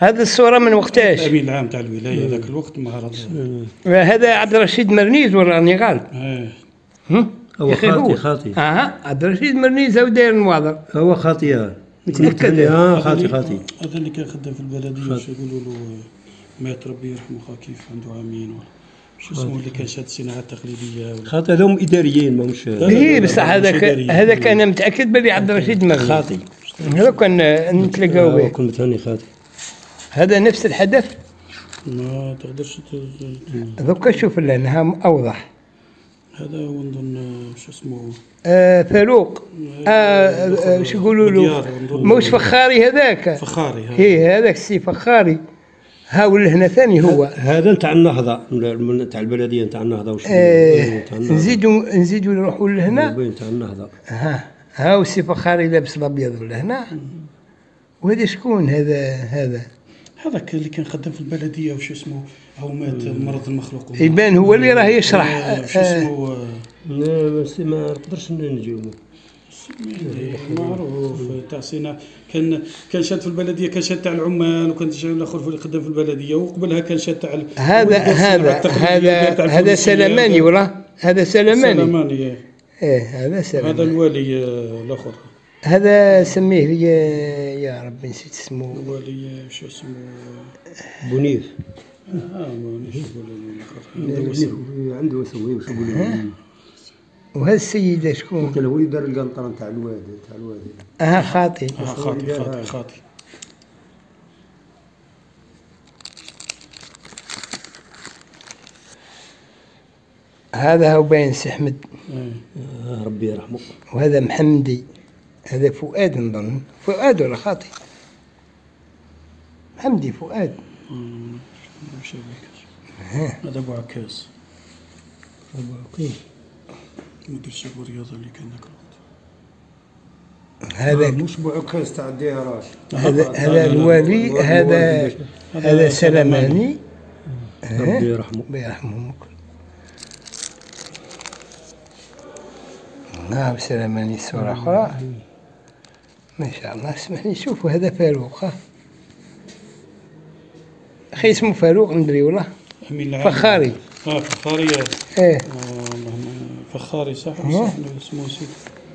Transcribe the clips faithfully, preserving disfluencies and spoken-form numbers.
هذه الصورة من وقتاش؟ الأمين العام تاع الولاية ذاك الوقت معرض. هذا عبد الرشيد مرنيز ولا راني غالب؟ ايه هو خاطي خاطي. اه عبد الرشيد مرنيز هو داير النواظر. هو خاطي اه متأكد؟ اه خاطي خاطي. هذا اللي كان خدام في البلدية واش يقولوا له مات ربي يرحمه خا كيف عنده عامين ولا شو اسمه اللي كان شاد الصناعة التقليدية ولا خاطي هذوم إداريين ماهوش. اي بصح هذاك هذاك أنا متأكد بلي عبد الرشيد مرنيز. خاطي. هذا كان نتلاقاو به. كنت ثاني خاطي. هذا نفس الحدث؟ ما تقدرش دوكا شوف لنا أوضح. هذا هو نظن شو اسمه آه فاروق آه شو يقولوا له موش فخاري هذاك فخاري ايه هذاك السي فخاري ها ولا هنا ثاني هو هذا نتاع النهضة تاع البلدية نتاع النهضة وش آه نزيدوا نزيدوا نروحوا لهنا نتاع النهضة ها ها السي فخاري لابس الابيض لهنا وهذا شكون هذا هذا هذاك اللي كان خدام في البلدية وش اسمه هو مات مرض المخلوق يبان هو اللي راه يشرح شو اسمه لا بس ما نقدرش نجيبو معروف تاع سينا كان كان شاد في البلديه كان شاد تاع العمال وكان شاد الاخر اللي خدام في البلديه وقبلها كان شاد تاع هذا هذا هذا هذا سلماني ولا هذا سلماني سلماني ايه هذا سلماني هذا الوالي الاخر هذا سميه لي يا ربي نسيت اسمه الوالي شو اسمه بنيف اه مانيش نقول عنده وسوي وش يقولوا وهذا السيد شكون؟ قلت له هو اللي دار القنطره نتاع الوادي تاع الوادي اه خاطي اه خاطي خاطي خاطي هذا هو باين سي احمد آه ربي يرحمه وهذا محمدي هذا فؤاد نظن فؤاد ولا خاطي محمدي فؤاد هذا ابو عكاز ابو عكاز مدير شباب الرياضه اللي كان ذاك الوقت هذا مش ابو عكاز تاع الديراج هذا هذا الوالي هذا هذا سلماني ربي يرحمه ربي يرحمهم الكل نعم سلماني صورة أخرى ما شاء الله اسمح لي شوفوا هذا فاروق أخي اسمه فاروق ندري ولا فخاري اه فخاري ايه فخاري صح اسمه نسيت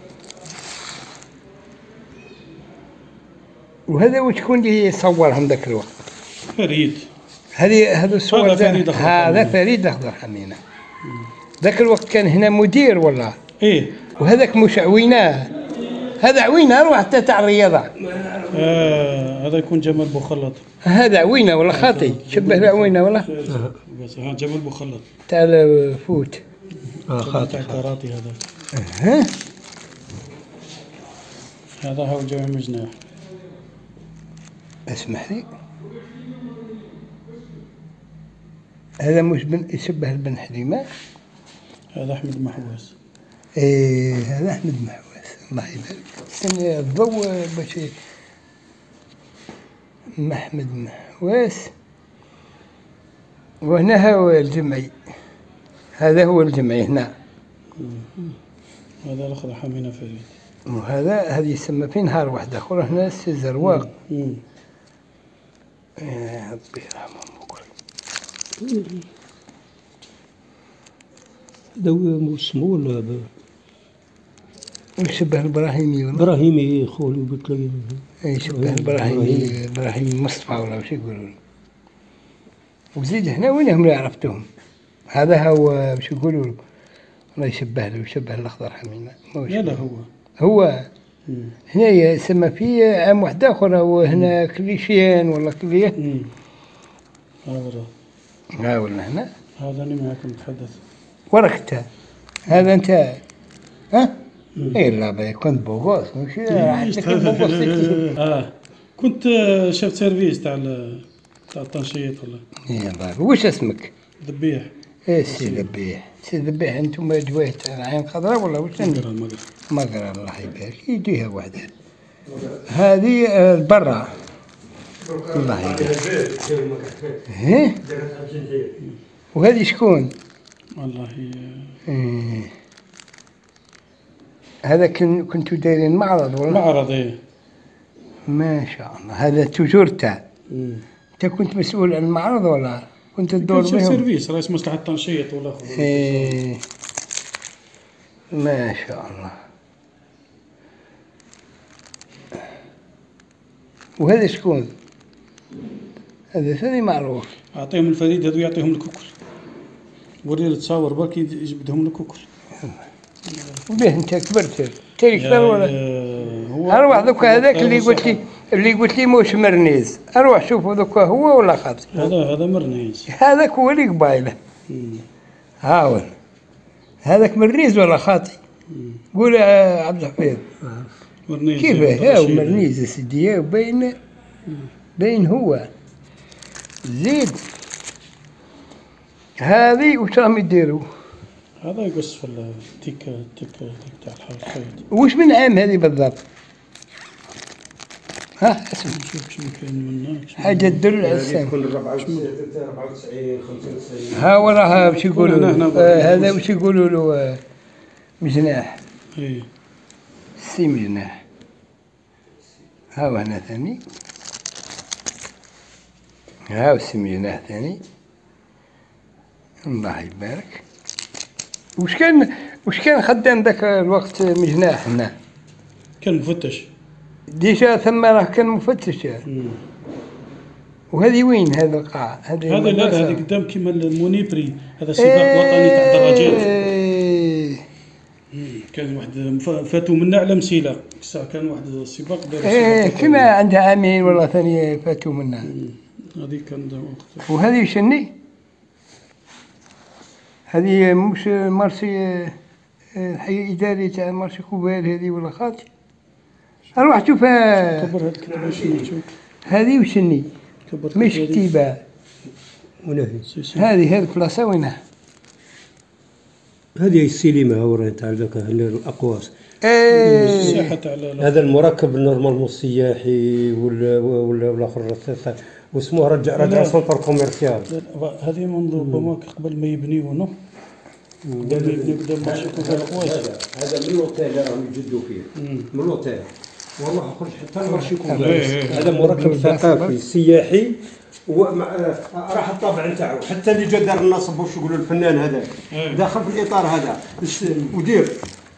وهذا وشكون اللي صورهم ذاك الوقت؟ فريد هذه هذا الصور فريد هذا فريد أخضر حمينة ذاك الوقت كان هنا مدير ولا؟ ايه وهذاك مش عويناه هذا عوينه روح حتى تاع الرياضة آه هذا يكون جمال بوخلط هذا عوينه ولا خاطي شبه العوينه ولا؟ بس ها جمال بوخلط تاع الفوت اه خاطي تاع الكاراتي هذا ها هذا هو جمع مجناح اسمح لي هذا مش بن يشبه البن حليمة هذا أحمد محواس ايه هذا أحمد محواس الله يبارك استنى الضوء باش أحمد محواس وهنا هو الجمعي هذا هو الجمعي هنا هذا الأخضر حمينة فريد وهذا هذه يسمى في نهار واحد آخر هنا السي زرواق يا ربي يرحمهم الكل هذا اسمه ولا يشبه الابراهيمي ولا؟ ابراهيمي خولي قلت له يشبه الابراهيمي ابراهيم مصطفى ولا وش يقولوا وزيد هنا وينهم اللي عرفتهم هذا هو وش يقولوا له الله يشبه له يشبه الاخضر حميمه لا لا هو هو مم. هنا يسمى فيه عام واحد اخر هو هنا كليشيان ولا كليه هذا ها ولا هنا هذا اللي معكم نتحدث وركته هذا انت ها اي لا بي كنت بوغوس ماشي اه كنت شفت سيرفيس تاع تاع التنشيط ولا اي الله واش اسمك ذبيح ايه سي ذبيح سي ذبيح انتم جويه العين خضراء ولا واش مقرا مقرا مقرا الله يبارك يديها وحده هذه البرة الله يبارك ها وهذه شكون والله إيه. هذا كنتوا دايرين معرض ولا معرض ايه ما شاء الله هذا توجور تاع انت كنت مسؤول عن المعرض ولا كنت تدور كان شيف بهم؟ سيرفيس رئيس مصلحة تنشيط ولا آخر. إيه. ما شاء الله. وهذا شكون؟ هذا ثاني معروف. أعطيهم الفريد هذو يعطيهم الكوكل. وري تصاور برك يجبدهم الكوكل. وبيه انت كبرت تاري كبر ولا؟ هو اروح دوكا هذاك اللي قلت لي اللي قلت لي موش مرنيز، اروح شوفوا دوكا هو ولا خاطي؟ هذا هذا مرنيز. هذاك هو اللي قبايله. هاول هذاك مرنيز ولا خاطي؟ قول يا عبد الحفيظ. مرنيز كيف هاو مرنيز يا سيدي باين باين هو. زيد هذه وش راهم يديروا؟ هذا يقص في التيك تيك تيك تاع الخيط. وش من عام هذه بالضبط؟ ها اسمع نشوف شنو كاين منها. حاجة تدل على السنة. تكون أربعة وتسعين خمسة وتسعين. ها وراها وش يقولوا له؟ آه هذا وش يقولوا له؟ آه مجناح. ايه سي مجناح. ها وهنا ثاني. ها وسي مجناح ثاني. الله يبارك. وش كان وش كان خدام ذاك الوقت مجناح هنا؟ كان مفتش. ديجا ثم راه كان مفتش. وهذه وين هذا القاعة؟ هذا لا هذه قدام كيما المونيبري، هذا سباق وطني تاع الدراجات. ايه كان واحد فاتوا منا على مسيله، الساعه كان واحد السباق دار ايه كما عندها عامين ولا ثاني فاتوا منا. هذه كان وقت. وهذه شني؟ هذه مش مارشي الحي الإداري تاع مارشي كوبال هذه ولا خاطي؟ أروح شوفها. كبر هذا الكتاب شنو تشوف؟ هذه وشني؟ مش كتيبة. وين هي؟ هذه هذه البلاصة وينها؟ هذه السينما ورا تاع ذاك الأقواس. ايه الساحه تاع هذا المركب النورمال السياحي ولا ولا والاخر واسمه رجع رجع سنتر كوميرسيال. هذه منذ ربما قبل ما يبنيوا نو قبل ما يبنيوا قدام مارشي كوبال القواس. هذا من الأوتيل اللي راهم يجدوا فيه من الأوتيل والله خرج حتى مارشي إيه، كوبال. إيه. هذا مركب ثقافي سياحي راح الطابع نتاعو حتى اللي جا دار النصب واش يقولوا الفنان هذاك داخل في الإطار هذا ودير.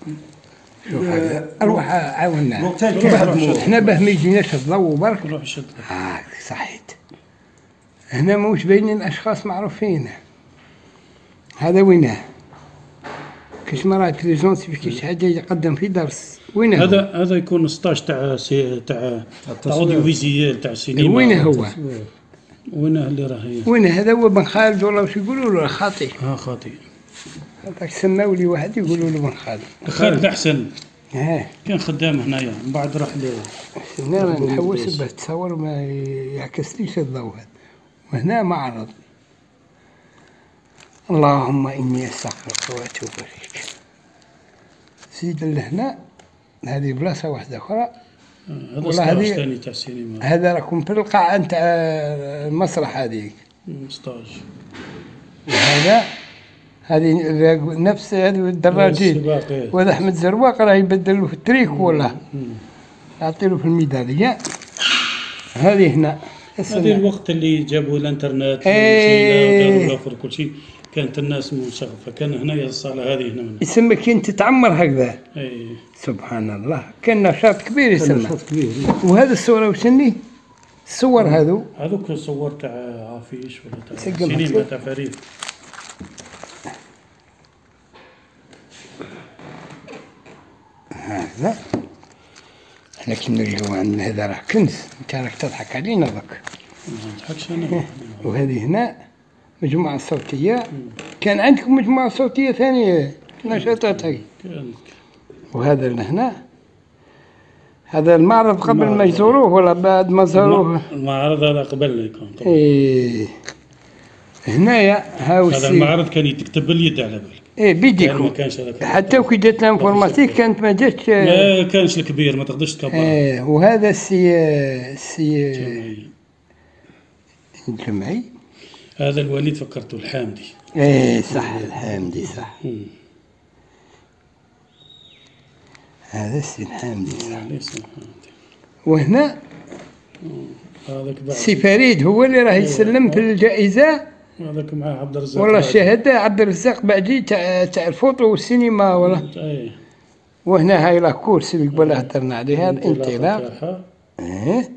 أروح عاونا. الأوتيل كيف خدموه؟ احنا باه ما يجيناش الضوء برك. روح شد. آه صحيت. هنا موش باينين أشخاص معروفين. هذا وينه؟ كاش مرة تليجونسي في كاش حاجة يقدم في درس. وينه؟ هذا هذا يكون ستاج تاع سي تاع تاع اوديو فيزيال تاع السينما. وينه هو؟ وينه اللي راه هي؟ وينه هذا هو بن خالد ولا واش يقولوا له خاطي؟ ها خاطي. هذاك سماو لي واحد يقولوا له بن خالد. خالد احسن. ها كان خدام هنايا من بعد راح ل هنا نحوس باش تصور ما يعكسليش الضوء هذا. وهنا معرض. اللهم اني استغفرك واتوب اليك. زيد لهنا هذه بلاصه واحده اخرى. هذا ستاج ثاني تاع السينما. هذا راكم في القاعه نتاع المسرح هذيك. ستاج. وهذا هذه نفس هذه الدراجين. وهذا احمد زرواق راه يبدل له في التريك ولا يعطي له في الميداليه. هذه هنا هذه الوقت اللي جابوا الانترنت ايه وداروا كل شيء كانت الناس مشغفه. كان هنايا الصاله هذه هنا يسمى كي تتعمر هكذا. اي سبحان الله كان نشاط كبير يسمى. نشاط كبير. وهذا الصوره وشني؟ الصور هذو هذوك صور تاع عفيش ولا تاع سقم سينما حسين. تاع فريد. لا احنا كي نلقاو عندنا هذا راه كنز. انت راك تضحك علينا ضك. ما نضحكش انا. وهذه هنا مجموعة صوتية. كان عندكم مجموعة صوتية ثانية نشاطات هاي. كان وهذا اللي هنا هذا المعرض قبل ما يزوروه ولا بعد ما زوروه؟ المعرض هذا قبل يكون طبعا. ايه هنايا هاو هذا المعرض كان يتكتب باليد على بالك. ايه ما بيديكم. كانش هذاك. حتى وكي جات الانفورماتيك كانت ما جاتش. ما كانش الكبير ما تقدرش تكبر. ايه وهذا السي السي الجمعي. هذا الوليد فكرته الحامدي. ايه صح الحامدي صح. مم. هذا السي الحامدي صح. ليس الحامدي. وهنا هذاك بعد سي فريد هو اللي راه يسلم في الجائزة. هذاك مع عبد الرزاق والله بعد. الشهادة عبد الرزاق بعدي تاع تاع الفوتو والسينما ولا. اي وهنا هاي لا كورس اللي قبل هدرنا عليها الانطلاق. تاعها. ايه.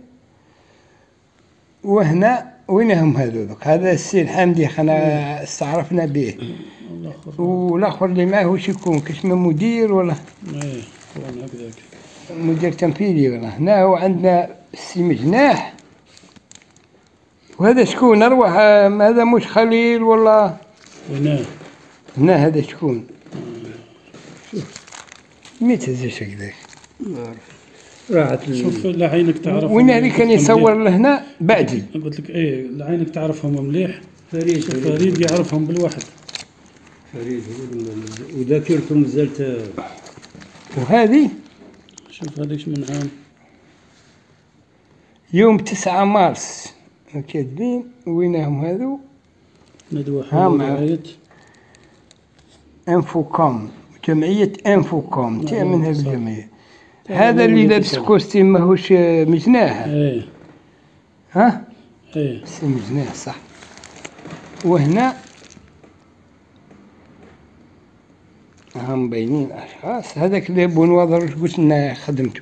وهنا وينهم هذوك؟ هذا السي الحمدي خنا استعرفنا به. الاخر والاخر اللي معاه واش يكون كاسمه مدير ولا ايه كون هكذاك. مدير تنفيذي ولا. هنا هو عندنا السي مجناح. وهذا شكون اروح هذا مش خليل ولا هنا هنا هذا شكون؟ ميت هزاش هكذاك. راحت شوف لعينك تعرفهم. وين اللي كان يصور لهنا بعدي. قلت لك ايه لعينك تعرفهم مليح. فريد فريد يعرفهم بالواحد. فريد هو وذاكرته مازالت. وهذه شوف هذيك من عام يوم تسعة مارس كاتبين وينهم هذو. ندوة ها حول مع- رعاية انفوكوم جمعية انفوكوم تاع من هذه صح. الجمعية. هذا اللي لابس كوستيم ماهوش مجناح. ايه ها ايه سي مجناح صح. وهنا هم باينين اشخاص. هذاك اللي بونواضر واش قلت لنا خدمته.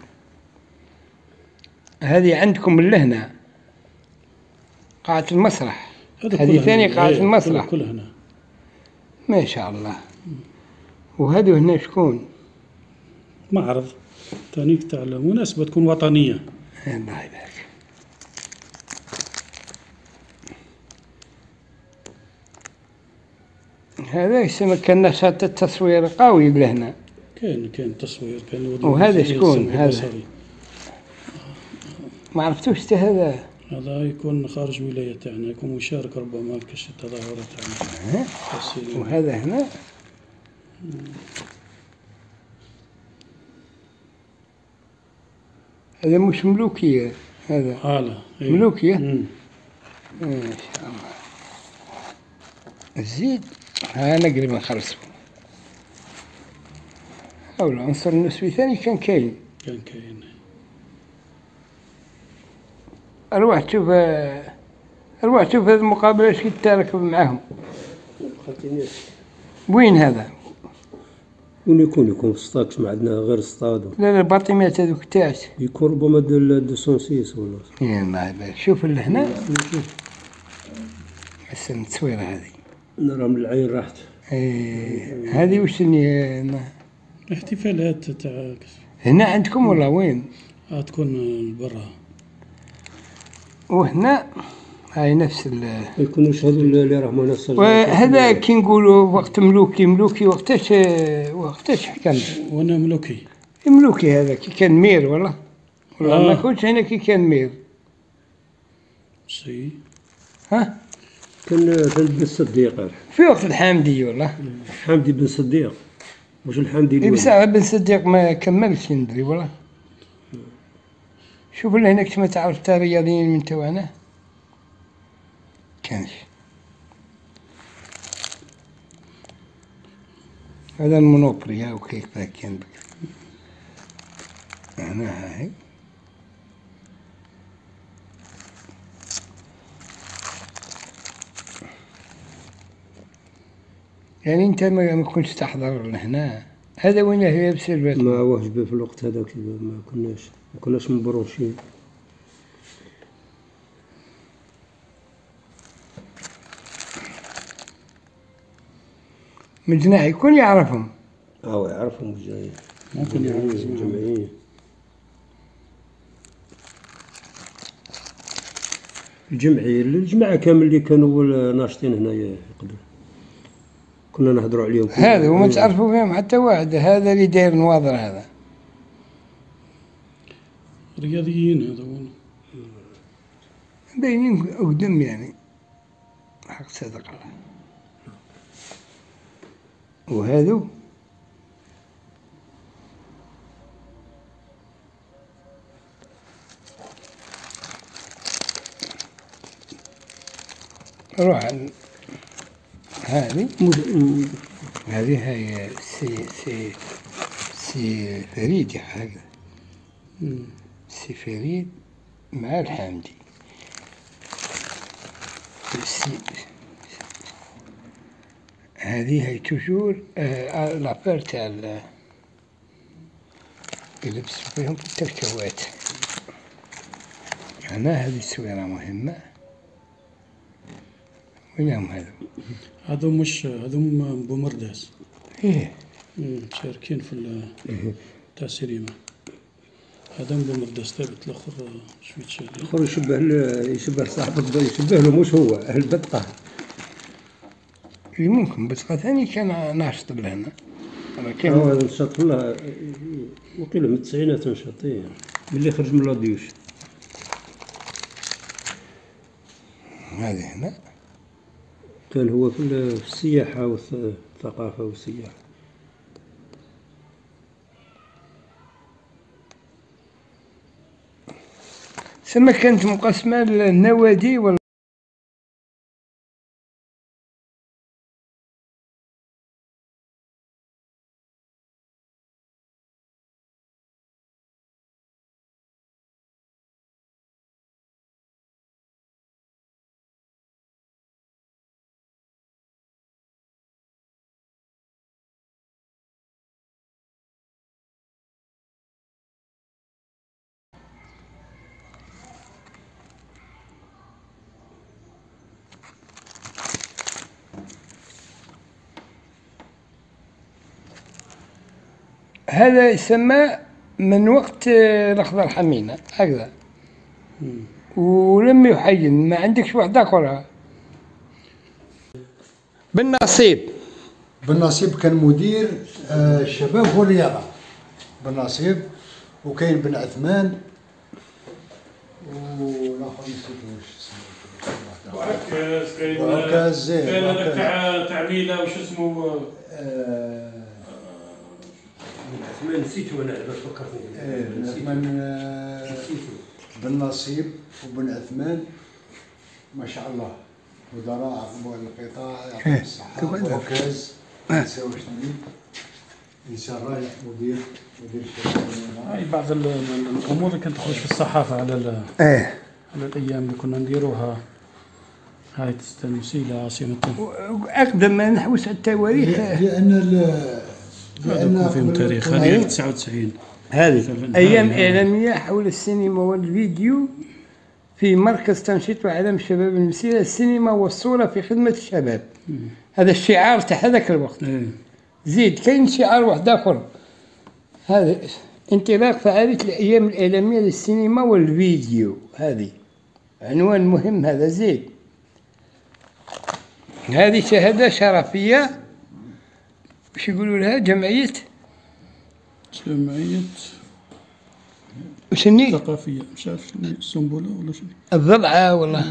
هذه عندكم من لهنا قاعة المسرح. هذا هذه كله ثاني هنا. قاعة إيه، المسرح. كله كله هنا. ما شاء الله. وهذو هنا شكون؟ معرض تانيك تاع مناسبة تكون وطنية. الله يبارك. هذا يسمى كان نشاط التصوير قوي بلهنا. كاين كاين تصوير كاين الوضع وهذا البصري، شكون السمع هذا؟ البصري. ما عرفتوش حتى هذا. هذا يكون خارج ولاية تاعنا يكون مشارك ربما كاش التظاهرات تاعنا. ها؟ السينما. وهذا هنا هذا مش ملوكية هذا. هلا إيه. ملوكية؟ مم. ما شاء الله. الزيد ها نقرب نخلصه. أو العنصر النسبي ثاني كان كاين. كان كاين أروح تشوف أروح تشوف هذه المقابلة ايش كنت تركب معاهم. وين هذا؟ وين يكون يكون في ستاكس ما عندنا غير ستاد. لا لا الباطيمات هذوك تاعش. يكون ربما دو دو سونسيس ولا. يا الله يبارك. شوف اللي هنا. حسن التصويرة هذه. نرى من العين راحت. إيه هذه وش اللي احتفالات تاع هنا عندكم ولا وين؟ آه تكون برا. وهنا هاي نفس ال. ما يكونوش هذو اللي راهم منصر. وهذا كي نقولوا وقت ملوكي ملوكي وقتاش وقتاش حكم وانا ملوكي. ملوكي هذا كي كان مير ولا ولا آه. ما كنتش هنا كي كان مير. سي ها كان كان بن صديق. في وقت الحامدي ولا حمدي بن صديق. واش الحمدي إيه الأول؟ بس بن صديق ما كملش ندري ولا. شوف اللي هناك ما تعرف تا رياضيين من توانا كانش. هذا المونوبري ها وكيف ذاك كان بكري. هنا هاي يعني انت ما ما كنتش تحضر لهنا. هذا وين هي بسلبات ما وهج في الوقت هذاك ما كناش ما كناش مبروشين. من جناح يكون يعرفهم. اه يعرفهم الجمعية. ممكن يعرف اسمه. الجمعية. الجمعية الجماعة كامل اللي كانوا ناشطين هنايا يقدروا. كنا نهضروا عليهم. هذا وما تعرفوا فيهم حتى واحد. هذا اللي داير نواظر هذا. رياضيين هذا باينين قدام يعني حق صدق الله. وهذو روح عن- هذه هذه هي سي سي سي فريد هكذا. مم. سي فريد مع الحامدي. هذه هي توجور آه لابير تاع يلبسوا فيهم في التركوات. هنا هذه التصويرة مهمة. وين هم هذو؟ هذو مش هذوم بومرداس. ايه مشاركين في تاع السينما. هذا بومرداس ثابت، الاخر شوية شاي. الاخر يشبه يشبه صاحب الضي، يشبه له مش هو البدقة. اللي ممكن بس ثاني كان ناشط لهنا. كان هو نشاط والله وقيل من التسعينات نشاطين ملي خرج من لاديوش. هذه هنا كان هو في السياحة والثقافة والسياحة. سما كانت مقسمة للنوادي ولا هذا يسمى من وقت الأخضر حمينة هكذا. ولم يحين ما عندكش واحد آخر. بالنصيب بالنصيب كان مدير آه الشباب والرياضة بالنصيب، وكاين بن عثمان والاخر نسيت واش اسمه. وعكاز كاين وعكاز كاين هذاك تاع تاع ميلا واش اسمه. ما نسيتو انا باش فكرتني. ايه بن عثمان بن نصيب وبن عثمان ما شاء الله وزراء القطاع يعطيهم الصحة. وعكاز ما نساوش ثاني انسان رائع، مدير مدير الشباب. هاي بعض الامور اللي كانت تخرج في الصحافه على ايه على الايام اللي كنا نديروها. هاي تستلمسيلة عاصمة أقدم ما نحوس على التواريخ لأن لأن فيهم تاريخ. هذه تسعة وتسعين هذه أيام إعلامية حول السينما والفيديو في مركز تنشيط وإعلام الشباب المسيرة. السينما والصورة في خدمة الشباب. م. هذا الشعار تاع هذاك الوقت. ايه. زيد كاين شعار واحد آخر، هذا انطلاق فعالية الأيام الإعلامية للسينما والفيديو. هذه عنوان مهم هذا. زيد هذه شهادة شرفية وش يقولوا لها؟ جمعية جمعية وشني ثقافية مش عارف شنو السنبلة ولا شنو الضلعة والله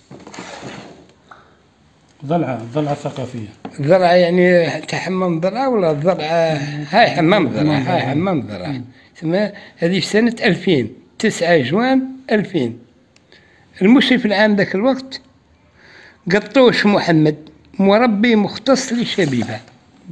ضلعة ضلعة ثقافية. الضلعة يعني تاع حمام ضلعة ولا الضلعة؟ هاي حمام ضلعة. هاي حمام ضلعة. ثم هذه في سنة ألفين تسعة جوان ألفين. المشرف العام ذاك الوقت قطوش محمد، مربي مختص للشبيبة.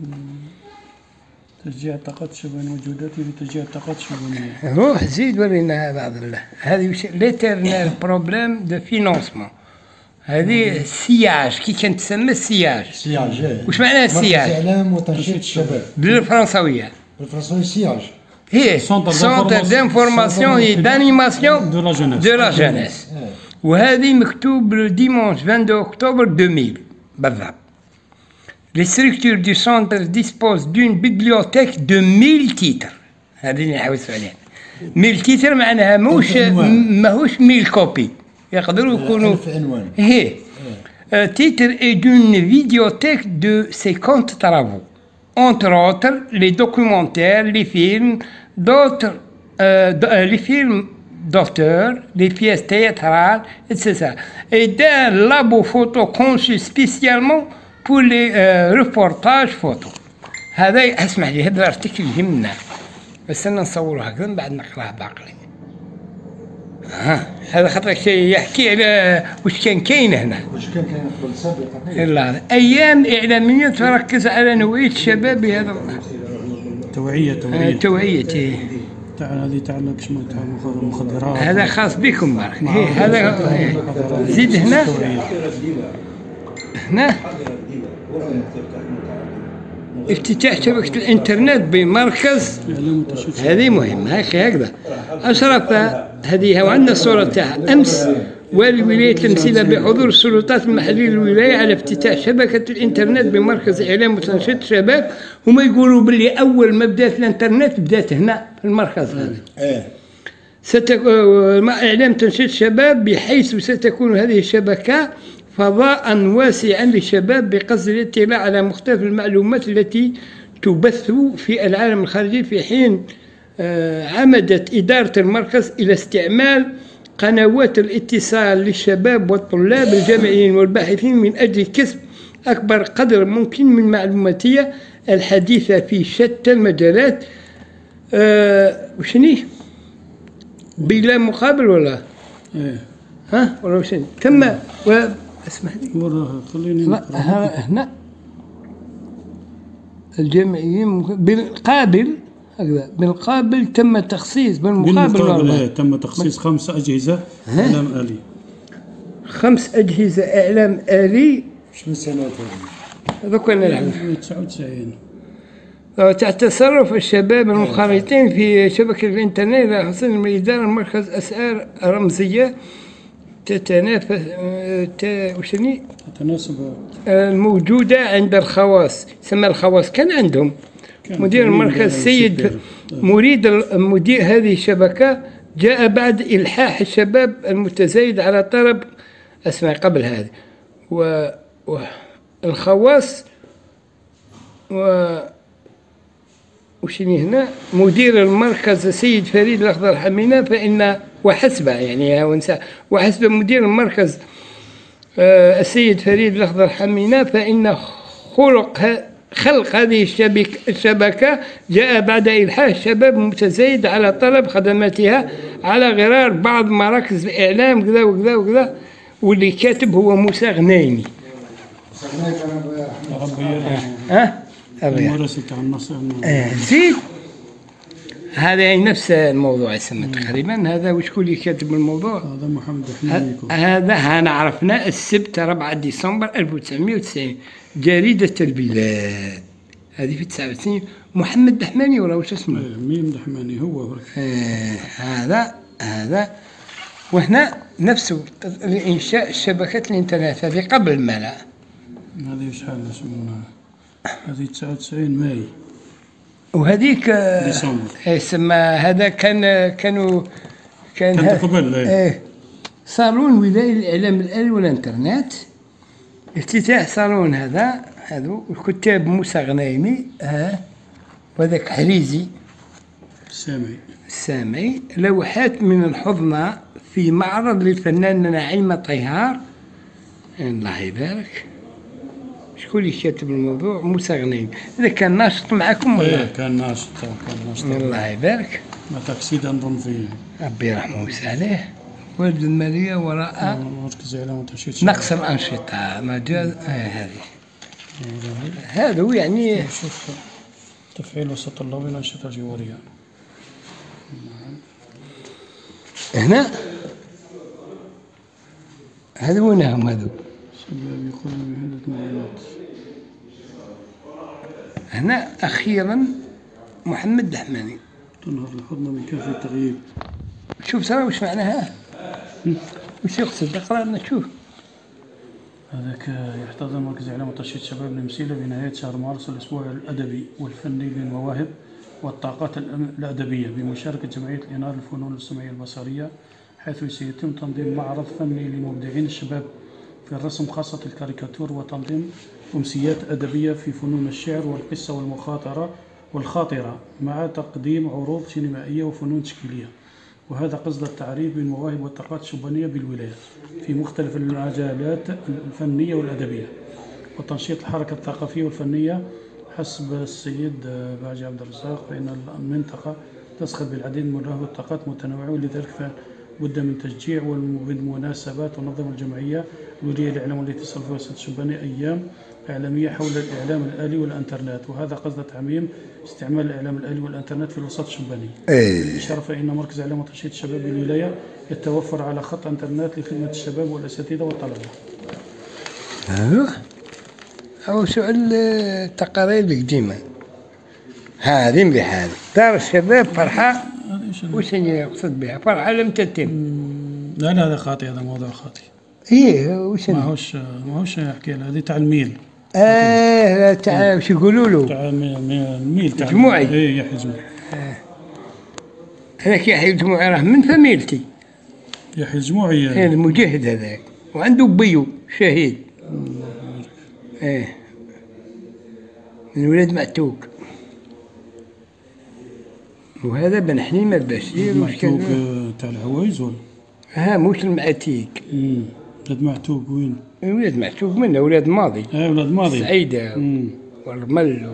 تشجيع الطاقات الشبابية موجوداتي لتشجيع الطاقات الشبابية. روح زيد ورينا بعض الله. هذه وش ليترنال بروبليم دو فينونسمون. هذه السياج كي كانت تسمى السياج. سياج. وش معناها السياج؟ مركز إعلام وتنشيط الشباب. بالفرنسوية. بالفرنسوية سياج. هي سونتر دانفورماسيون اي دانيماسيون دو لا جونيس. دو لا جونيس. وهذه مكتوب ديمونش اثنين وعشرين أكتوبر ألفين بالضبط. Les structures du centre disposent d'une bibliothèque de mille titres. هذه اللي نحوس عليها. ميل تيتر معناها موش ماهوش ميل كوبي، يقدروا يكونوا ألف عنوان. هي تيتر et d'une vidéothèque de cinquante travaux. Entre autres, les documentaires, les films, d'autres, euh, les films d'auteur, les pièces théâtrales, et cetera. Et d'un labo photo conçu spécialement pour les euh, reportages photos. هذا اسمح لي هذا الارتيكل يهمنا بس انا نصوره هكذا من بعد نقراه بعقلي. ها هذا خاطر شيء يحكي على واش كان كاين هنا. واش كان كاين قبل سابقا. لا ايام اعلاميه تركز على نوعيه الشباب بهذا توعيه توعيه توعيه تاع هذه تاع شنو تاع المخدرات. هذا خاص بكم بارك. هذا زيد هنا هنا افتتاح شبكة الإنترنت بمركز. هذه مهمة هكذا أشرف هذه. وعندنا الصورة تاعها أمس والي ولاية المسيلة بحضور السلطات المحلية للولاية على افتتاح شبكة الإنترنت بمركز إعلام وتنشيط الشباب. هما يقولوا باللي أول ما بدات الإنترنت بدات هنا في المركز هذا. ستكون إعلام تنشيط الشباب بحيث ستكون هذه الشبكة فضاء واسعا للشباب بقصد الاطلاع على مختلف المعلومات التي تبث في العالم الخارجي، في حين عمدت إدارة المركز إلى استعمال قنوات الاتصال للشباب والطلاب الجامعيين والباحثين من أجل كسب أكبر قدر ممكن من المعلوماتية الحديثة في شتى المجالات. أه وشني بلا مقابل ولا ايه ها ولا وشني تم و اسمح لي وراها خليني نقرا هنا الجامعيين بالقابل هكذا. بالقابل تم تخصيص بالمقابل, بالمقابل ايه تم تخصيص خمس أجهزة إعلام آلي. خمس أجهزة إعلام آلي. شنو سنة هذوك نلعب تسعة وتسعين تحت تصرف الشباب المنخرطين في شبكة الإنترنت إلى حصول من إدارة المركز أسعار رمزية تتنافس وشني تتناسب الموجودة عند الخواص. سمى الخواص كان عندهم كان مدير المركز سيد مريد. المدير هذه الشبكة جاء بعد إلحاح الشباب المتزايد على طلب أسماء قبل هذه والخواص و وشني هنا مدير المركز السيد فريد الأخضر حمينة فإن وحسب يعني ونسى وحسب مدير المركز آه السيد فريد الأخضر حمينة فإن خلق خلق هذه الشبكة, الشبكة جاء بعد إلحاح الشباب المتزايد على طلب خدماتها على غرار بعض مراكز الإعلام كذا وكذا وكذا. واللي كاتب هو موسى غنايمي. ربي يرحمه. ها المراسل تاع النصر. زيد هذا نفس الموضوع يسمى تقريبا. هذا وشكون اللي كاتب الموضوع؟ هذا محمد حميد. هذا هنا عرفنا السبت أربعة ديسمبر ألف وتسعمائة وتسعين جريدة البلاد. هذه في تسعة وتسعين. محمد دحماني ولا وش اسمه؟ ميم دحماني هو. آه هذا هذا وهنا نفسه إنشاء شبكة الإنترنت هذه قبل ما لا. هذه شحال اسمها؟ هذه تسعة وتسعين ماي. وهذيك ديسمبر. يسمى هذا كان كانوا كان كانت قبل ايه صالون ولاية الإعلام الآلي والإنترنت. افتتاح صالون هذا هذو الكتاب موسى غنايمي ها وهذاك حريزي السامعي السامعي. لوحات من الحضنة في معرض للفنان نعيمة طيهار الله يبارك. شكون اللي كاتب الموضوع؟ موسى غنايمي. هذا كان ناشط معكم ولا؟ ايه كان ناشط كان ناشط الله يبارك. ما تاكسيد نظن فيه ربي يرحمه ويسع عليه. والد المالية وراء مركز إعلام وتنشيط نقص الأنشطة مجال آه هذه هذا هو يعني شوف تفعيل وسط اللوبي الأنشطة الجوارية. هنا هذا وينهم هذو؟ شباب يقومون بعدة معلومات. هنا أخيرا محمد دحماني. تنهض الحضنة من كافة التغييب. شوف ترى وش معناها؟ وش يقصد؟ اقرأ لنا شوف. هذاك يحتضن مركز إعلام وتنشيط الشباب المسيلة بنهاية شهر مارس الأسبوع الأدبي والفني للمواهب والطاقات الأدبية بمشاركة جمعية الإنار للفنون السمعية البصرية، حيث سيتم تنظيم معرض فني لمبدعين الشباب في الرسم خاصة الكاريكاتور، وتنظيم أمسيات أدبية في فنون الشعر والقصة والمخاطرة والخاطرة، مع تقديم عروض سينمائية وفنون تشكيلية. وهذا قصد التعريف بالمواهب والطاقات الشبانية بالولاية في مختلف المجالات الفنية والأدبية، وتنشيط الحركة الثقافية والفنية. حسب السيد باجي عبد الرزاق فإن المنطقة تسخر بالعديد من المواهب والطاقات متنوعة، ولذلك بد من تشجيع والمناسبات. ونظم الجمعية الولاية للإعلام والاتصال في وسط الشباني أيام إعلامية حول الإعلام الآلي والإنترنت، وهذا قصد تعميم استعمال الإعلام الآلي والإنترنت في الوسط الشباني. بالإشارة فإن مركز إعلام وتنشيط الشباب بالولاية يتوفر على خط إنترنت لخدمة الشباب والأساتذة والطلبة. أيوه. أو سؤال التقارير القديمة هذه مليحة. دار الشباب فرحة، وش يقصد بها؟ فرحة لم تتم. لا لا هذا خاطئ، هذا موضوع خاطئ. ايه وش ما هوش ما هوش يحكي لها، هذه تاع الميل. اه تاع وش يقولوا له؟ تاع الميل تاع جموعي. ايه يحيى جموعي. آه. هذاك يحيى الجموعي راه من فاميلتي. يحيى الجموعي هذا المجاهد هذاك، وعنده بيو شهيد. ايه من ولاد معتوق. وهذا بن حليمة البشير. معتوق تاع العوايز ولا؟ ها موش المعاتيك. امم ولاد معتوق وين؟ ولاد معتوق منه ولاد ماضي. اه ولاد ماضي. سعيدة والرمل.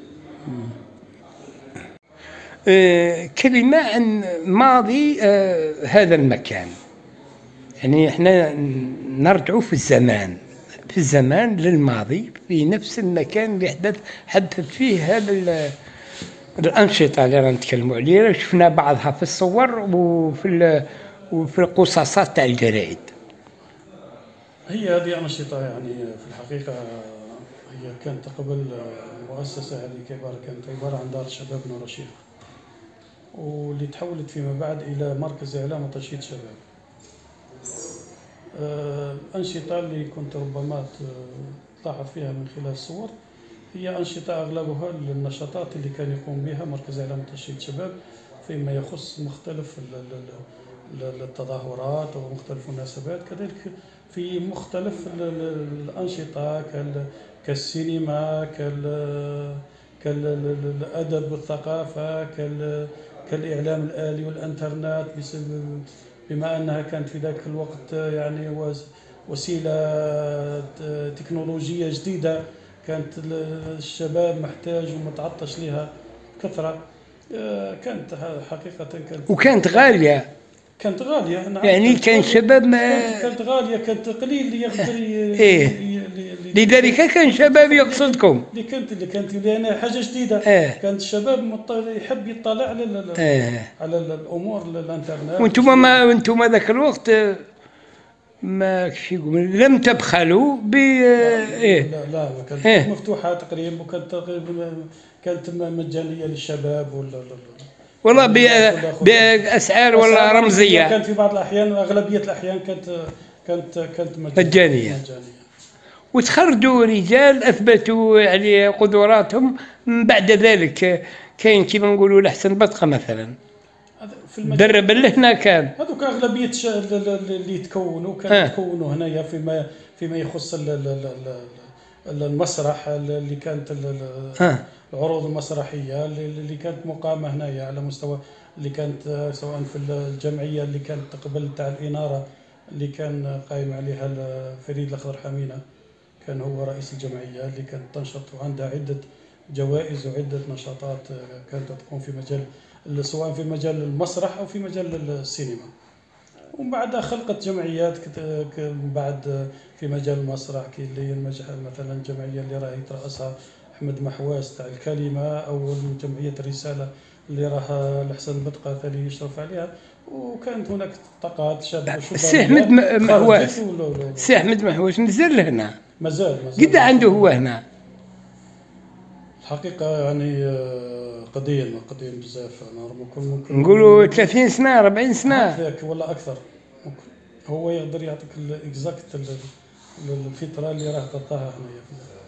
آه كلمة عن ماضي آه هذا المكان. يعني احنا نرجع في الزمان، في الزمان للماضي في نفس المكان اللي حدث حدث فيه هذا الأنشطة اللي نتكلموا عليها. شفنا بعضها في الصور وفي وفي القصاصات تاع الجرائد. هي هذه أنشطة يعني في الحقيقة هي كانت قبل المؤسسة هذه كبار، كانت عبارة عن دار شباب نور الشيخ، واللي تحولت فيما بعد إلى مركز إعلام وتنشيط شباب. الأنشطة اللي كنت ربما تلاحظ فيها من خلال الصور هي أنشطة أغلبها للنشاطات اللي كان يقوم بها مركز إعلام وتنشيط شباب فيما يخص مختلف التظاهرات ومختلف المناسبات، كذلك في مختلف الأنشطة كالسينما، كالأدب والثقافة، كالإعلام الآلي والإنترنت، بما أنها كانت في ذاك الوقت يعني وسيلة تكنولوجية جديدة كانت الشباب محتاج ومتعطش لها بكثرة. كانت حقيقة كانت وكانت غالية. كانت غالية نعم. يعني كان شباب ما كانت غالية، كانت قليل اللي يقدر إيه. لذلك كان شباب يقصدكم. اللي كانت اللي كانت لأن حاجة جديدة. إيه. كانت الشباب يحب يطلع على إيه. على الأمور الإنترنت. وانتم ما وانتم ذاك الوقت ما كيف يقول لم تبخلوا ب ايه لا لا كانت إيه؟ مفتوحه تقريبا، وكانت تقريبا كانت مجانيه للشباب ولا والله باسعار ولا رمزيه. كانت في بعض الاحيان، اغلبيه الاحيان كانت كانت كانت مجانيه, مجانية. وتخرجوا رجال اثبتوا يعني قدراتهم بعد ذلك. كاين كيما نقولوا لحسن بطقه مثلا درب اللي هنا كان هذوك اغلبيه اللي تكونوا كانوا تكونوا هنايا فيما فيما يخص المسرح اللي كانت العروض المسرحيه اللي كانت مقامه هنايا على مستوى اللي كانت سواء في الجمعيه اللي كانت قبل تاع الاناره اللي كان قائم عليها فريد الأخضر حمينه، كان هو رئيس الجمعيه اللي كانت تنشط وعندها عده جوائز وعده نشاطات كانت تقوم في مجال سواء في مجال المسرح أو في مجال السينما. ومن بعدها خلقت جمعيات بعد في مجال المسرح كي اللي مثلا الجمعية اللي راهي يترأسها أحمد محواس تاع الكلمة، أو جمعية الرسالة اللي راه الحسن بطقة ثاني يشرف عليها. وكانت هناك طاقات شابة. السي أحمد محواس السي أحمد محواس مازال هنا؟ مازال مازال. قد عنده هو هنا؟ الحقيقة يعني قديم قديم بزاف. أنا ممكن ممكن نقولوا ثلاثين سنة أربعين سنة هذاك ولا أكثر. ممكن هو يقدر يعطيك الإكزاكت الفترة اللي راه قضاها هنايا.